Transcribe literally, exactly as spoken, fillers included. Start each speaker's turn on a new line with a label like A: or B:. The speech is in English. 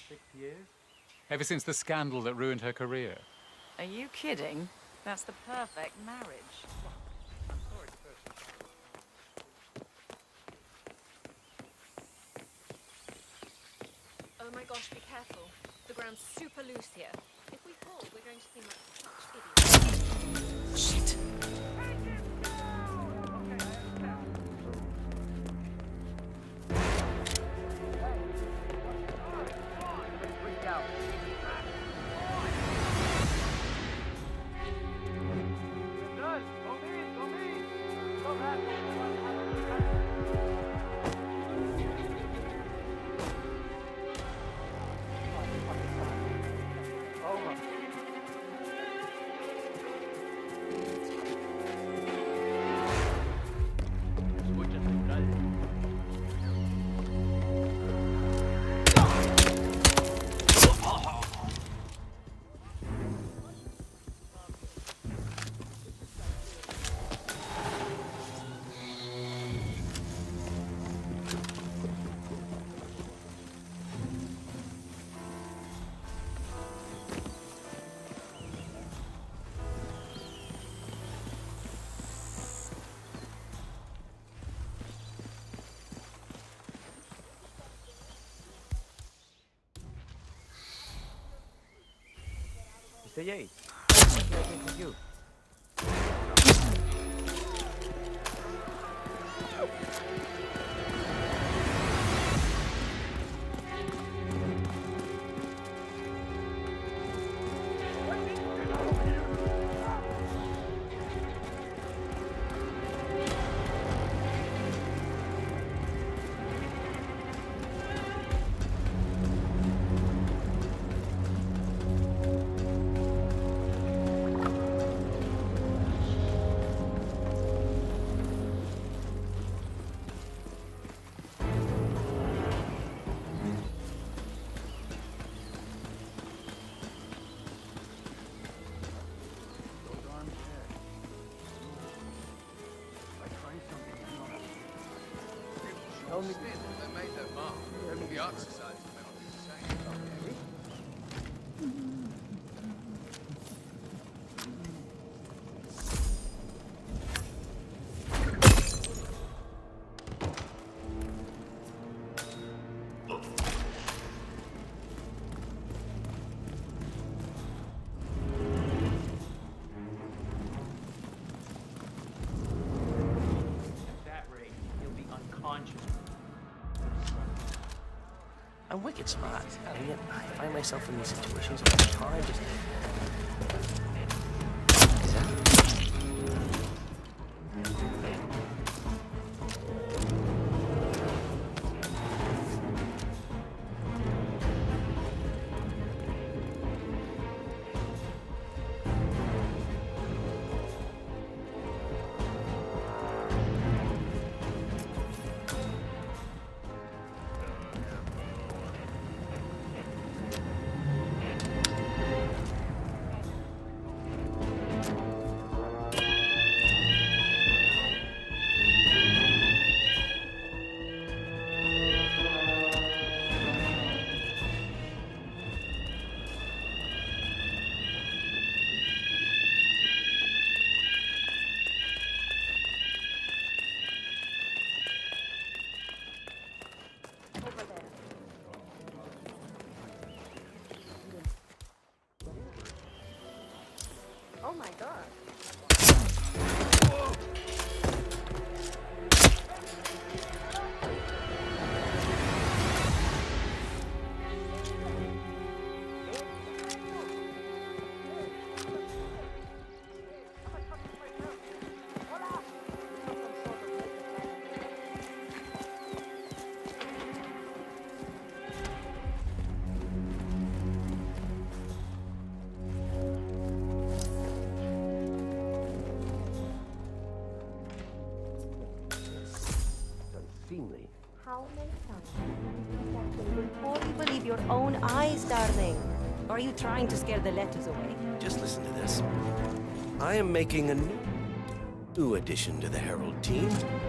A: Six years?
B: Ever since the scandal that ruined her career.
C: Are you kidding? That's the perfect marriage.
A: I'm sorry first.
D: Oh my gosh, be careful. The ground's super loose here. If we fall, we're going to seem like such idiots.
C: Shit.
A: Mister Yates, what can I do for you?
E: Only they made their mark. The art society may not be the same.
A: At that rate, you'll be unconscious.
F: I'm wicked smart, and yet I find myself in these situations all the time. Just... Is that...
D: Oh my god.
G: How many times before you believe your own eyes, darling? Or are you trying to scare the letters away?
F: Just listen to this. I am making a new, new addition to the Herald team.